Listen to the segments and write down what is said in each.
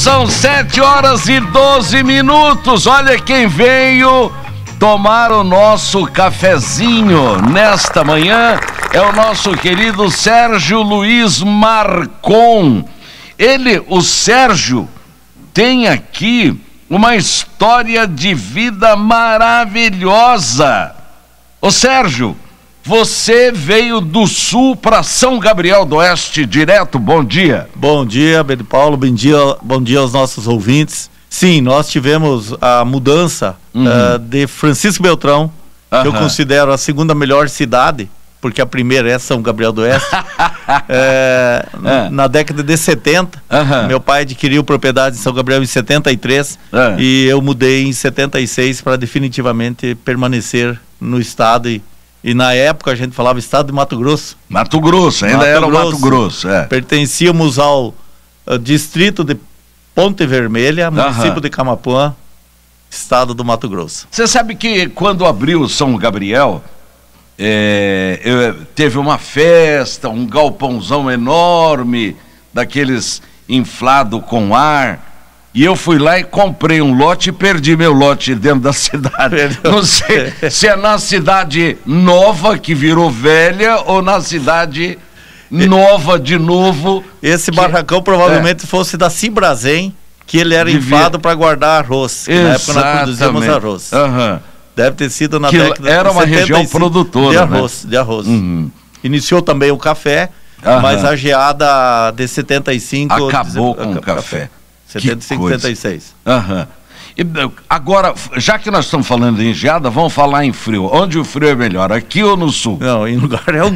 São 7h12. Olha quem veio tomar o nosso cafezinho nesta manhã. É o nosso querido Sérgio Luiz Marcon. O Sérgio, tem aqui uma história de vida maravilhosa. Ô Sérgio, você veio do Sul para São Gabriel do Oeste direto, bom dia. Bom dia, Pedro Paulo, bom dia aos nossos ouvintes. Sim, nós tivemos a mudança de Francisco Beltrão, que eu considero a segunda melhor cidade, porque a primeira é São Gabriel do Oeste. Na década de 70, meu pai adquiriu propriedade em São Gabriel em 73 e eu mudei em 76 para definitivamente permanecer no estado e na época a gente falava estado de Mato Grosso. Mato Grosso, ainda era o Mato Grosso. Pertencíamos ao distrito de Ponte Vermelha, município de Camapuã, estado do Mato Grosso. Você sabe que quando abriu São Gabriel, teve uma festa, um galpãozão enorme, daqueles inflado com ar, e eu fui lá e comprei um lote e perdi meu lote dentro da cidade. Não sei se é na cidade nova que virou velha ou na cidade nova de novo. Esse barracão provavelmente fosse da Cibrazen, que ele era inflado para guardar arroz. Na época nós produzíamos arroz. Deve ter sido na década era uma região produtora de arroz. Iniciou também o café, mas a geada de 75 acabou com o café. 75, 76. Agora, já que nós estamos falando em geada, vamos falar em frio. Onde o frio é melhor, aqui ou no sul? Não, em lugar algum.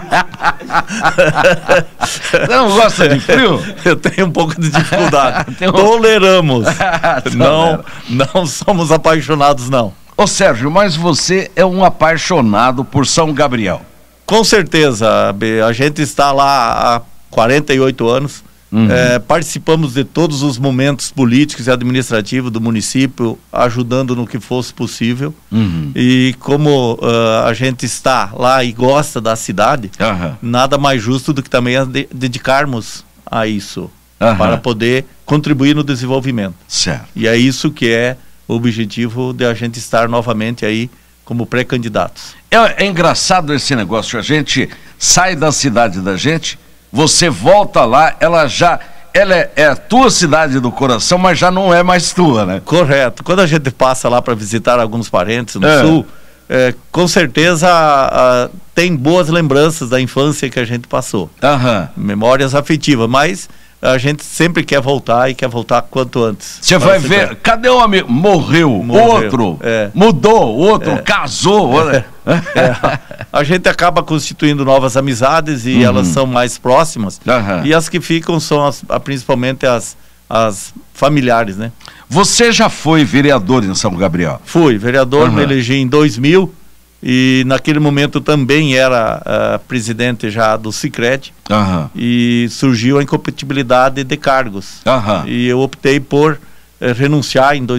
Você não gosta de frio? Eu tenho um pouco de dificuldade. Toleramos. Não somos apaixonados, não. Ô Sérgio, mas você é um apaixonado por São Gabriel. Com certeza, a gente está lá há 48 anos. Participamos de todos os momentos políticos e administrativos do município, ajudando no que fosse possível. E como a gente está lá e gosta da cidade, nada mais justo do que também dedicarmos a isso, para poder contribuir no desenvolvimento. Certo. E é isso que é o objetivo de a gente estar novamente aí como pré-candidatos. É engraçado esse negócio, a gente sai da cidade da gente, você volta lá, ela é a tua cidade do coração, mas já não é mais tua, né? Correto. Quando a gente passa lá para visitar alguns parentes no sul, com certeza tem boas lembranças da infância que a gente passou. Memórias afetivas, mas a gente sempre quer voltar e quer voltar quanto antes. Você vai ver, cadê o amigo? Morreu. Outro, mudou, outro casou. A gente acaba constituindo novas amizades e elas são mais próximas. E as que ficam são principalmente as familiares, né? Você já foi vereador em São Gabriel? Fui, vereador, me elegi em 2000 e naquele momento também era presidente já do Sicredi e surgiu a incompatibilidade de cargos. E eu optei por renunciar em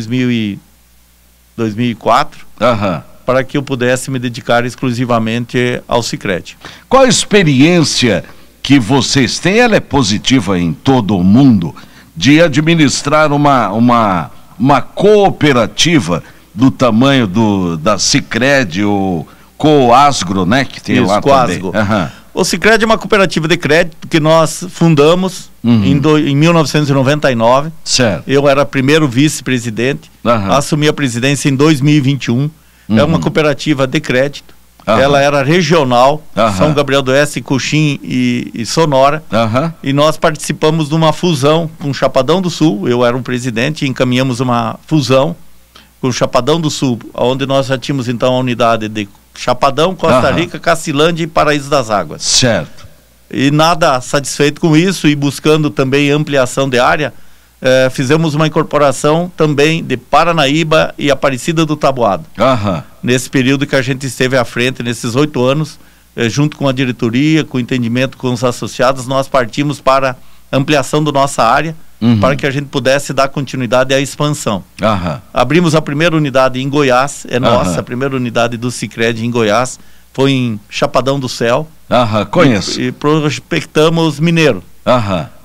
2004 para que eu pudesse me dedicar exclusivamente ao Sicredi. Qual a experiência que vocês têm? Ela é positiva em todo o mundo, de administrar uma cooperativa do tamanho da Sicredi, o Coasgro, né? Que tem lá também. O Sicredi é uma cooperativa de crédito que nós fundamos em 1999. Certo. Eu era primeiro vice-presidente, assumi a presidência em 2021. É uma cooperativa de crédito. Ela era regional, São Gabriel do Oeste, Coxim e Sonora. E nós participamos de uma fusão com Chapadão do Sul. Eu era um presidente e encaminhamos uma fusão com Chapadão do Sul, onde nós já tínhamos então a unidade de Chapadão, Costa Rica, Cacilândia e Paraíso das Águas. Certo. E nada satisfeito com isso e buscando também ampliação de área, fizemos uma incorporação também de Paranaíba e Aparecida do Taboado. Nesse período que a gente esteve à frente, nesses 8 anos, junto com a diretoria, com o entendimento com os associados, nós partimos para ampliação da nossa área, para que a gente pudesse dar continuidade à expansão. Abrimos a primeira unidade em Goiás, nossa, a primeira unidade do Sicredi em Goiás, foi em Chapadão do Céu. Conheço. E prospectamos Mineiro.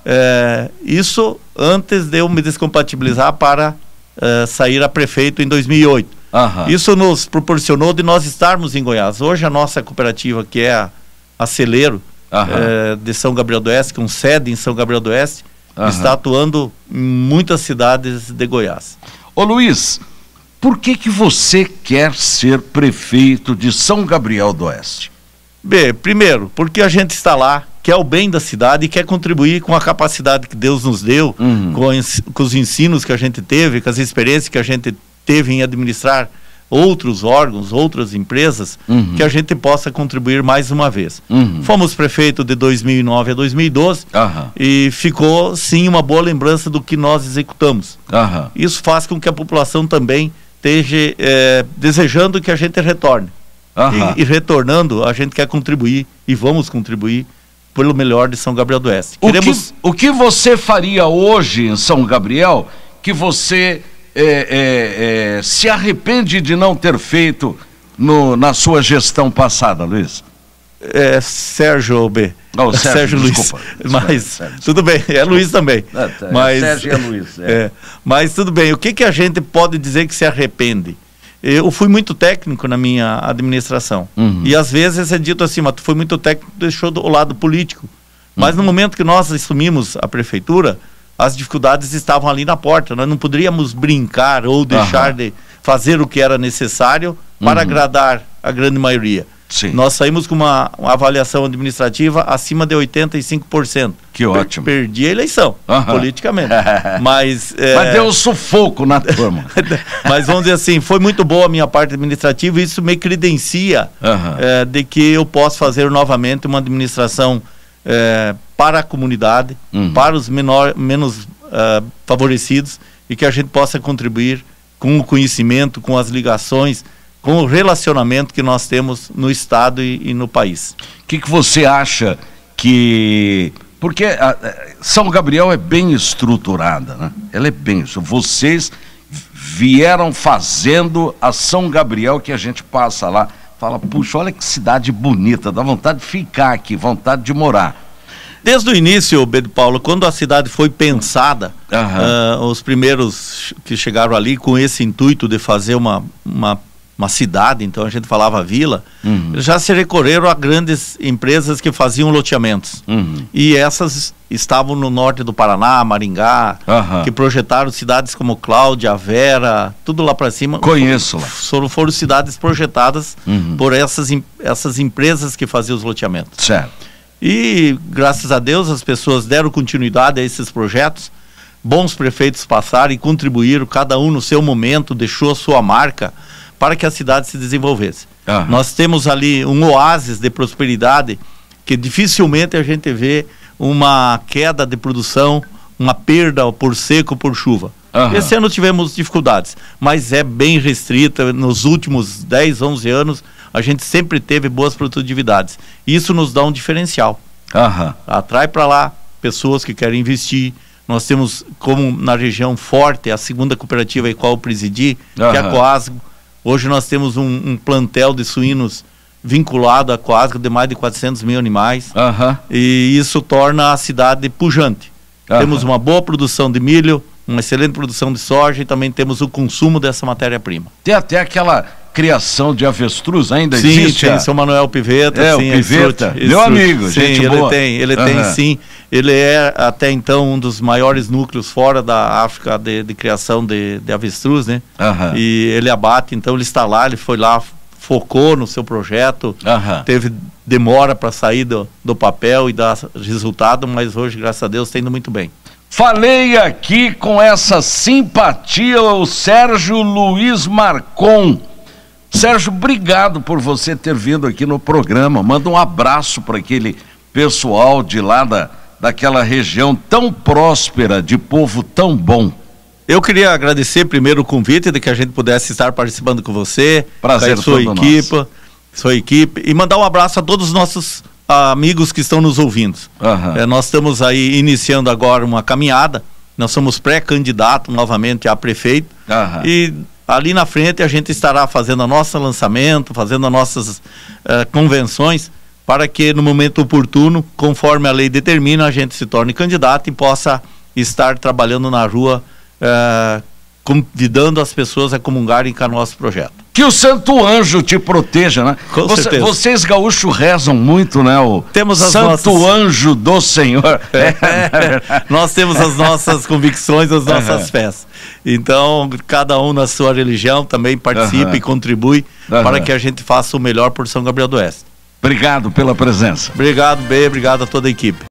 Isso antes de eu me descompatibilizar para sair a prefeito em 2008. Isso nos proporcionou de nós estarmos em Goiás. Hoje a nossa cooperativa, que é a Celeiro, de São Gabriel do Oeste, com sede em São Gabriel do Oeste, está atuando em muitas cidades de Goiás. Ô Luiz, por que você quer ser prefeito de São Gabriel do Oeste? Primeiro, porque a gente está lá, quer o bem da cidade e quer contribuir com a capacidade que Deus nos deu, com os ensinos que a gente teve, com as experiências que a gente teve em administrar outros órgãos, outras empresas, que a gente possa contribuir mais uma vez. Fomos prefeito de 2009 a 2012 e ficou sim uma boa lembrança do que nós executamos. Isso faz com que a população também esteja desejando que a gente retorne. E retornando, a gente quer contribuir e vamos contribuir pelo melhor de São Gabriel do Oeste. O que você faria hoje em São Gabriel que você se arrepende de não ter feito na sua gestão passada, Luiz? Sérgio B. Não, Sérgio Luiz. Desculpa. Mas Sérgio. Tudo bem, é Luiz também. Mas, Sérgio é Luiz. Mas tudo bem, o que a gente pode dizer que se arrepende? Eu fui muito técnico na minha administração. E às vezes é dito assim, mas tu foi muito técnico, deixou o lado político. Mas no momento que nós assumimos a prefeitura, as dificuldades estavam ali na porta. Nós não poderíamos brincar ou deixar de fazer o que era necessário para agradar a grande maioria. Sim. Nós saímos com uma avaliação administrativa acima de 85%. Que ótimo. Perdi a eleição, politicamente. Mas deu um sufoco na turma. Mas vamos dizer assim, foi muito boa a minha parte administrativa e isso me credencia de que eu posso fazer novamente uma administração para a comunidade, para os menos favorecidos, e que a gente possa contribuir com o conhecimento, com as ligações, com o relacionamento que nós temos no estado e no país. O que você acha que... Porque São Gabriel é bem estruturada, né? Ela é bem... Vocês vieram fazendo a São Gabriel, que a gente passa lá, fala, puxa, olha que cidade bonita, dá vontade de ficar aqui, vontade de morar. Desde o início, Pedro Paulo, quando a cidade foi pensada, os primeiros que chegaram ali com esse intuito de fazer uma cidade, então a gente falava vila, já se recorreram a grandes empresas que faziam loteamentos. E essas estavam no norte do Paraná, Maringá, que projetaram cidades como Cláudia, Vera, tudo lá para cima. Conheço lá. Foram cidades projetadas por essas empresas que faziam os loteamentos. Certo. E, graças a Deus, as pessoas deram continuidade a esses projetos. Bons prefeitos passaram e contribuíram, cada um no seu momento, deixou a sua marca para que a cidade se desenvolvesse. Nós temos ali um oásis de prosperidade que dificilmente a gente vê uma queda de produção, uma perda por seco, por chuva. Esse ano tivemos dificuldades, mas é bem restrita. Nos últimos 10, 11 anos, a gente sempre teve boas produtividades. Isso nos dá um diferencial. Atrai para lá pessoas que querem investir. Nós temos, como na região forte, a segunda cooperativa em qual eu presidi, que é a Coasgo. Hoje nós temos um plantel de suínos vinculado à Coasgo de mais de 400 mil animais. E isso torna a cidade pujante. Temos uma boa produção de milho, uma excelente produção de soja e também temos o consumo dessa matéria-prima. Tem até aquela criação de avestruz, ainda sim, existe? Sim, São Manuel Piveta. Sim, o Piveta, meu amigo, sim, gente boa. Ele tem sim, ele é até então um dos maiores núcleos fora da África de criação de avestruz, né? E ele abate, então ele está lá, ele foi lá, focou no seu projeto, teve demora para sair do papel e dar resultado, mas hoje, graças a Deus, está indo muito bem. Falei aqui com essa simpatia o Sérgio Luiz Marcon. Sérgio, obrigado por você ter vindo aqui no programa. Manda um abraço para aquele pessoal de lá daquela região tão próspera, de povo tão bom. Eu queria agradecer primeiro o convite de que a gente pudesse estar participando com você, prazer com a sua equipe, e mandar um abraço a todos os nossos amigos que estão nos ouvindo. Nós estamos aí iniciando agora uma caminhada, nós somos pré-candidato novamente a prefeito, e ali na frente a gente estará fazendo o nosso lançamento, fazendo as nossas convenções, para que no momento oportuno, conforme a lei determina, a gente se torne candidato e possa estar trabalhando na rua, convidando as pessoas a comungarem com o nosso projeto. Que o Santo Anjo te proteja, né? Com certeza. Vocês gaúchos rezam muito, né? Temos as Santo Anjo do Senhor. Nós temos as nossas convicções, as nossas fés. Então, cada um na sua religião também participa e contribui para que a gente faça o melhor por São Gabriel do Oeste. Obrigado pela presença. Obrigado, Bê, obrigado a toda a equipe.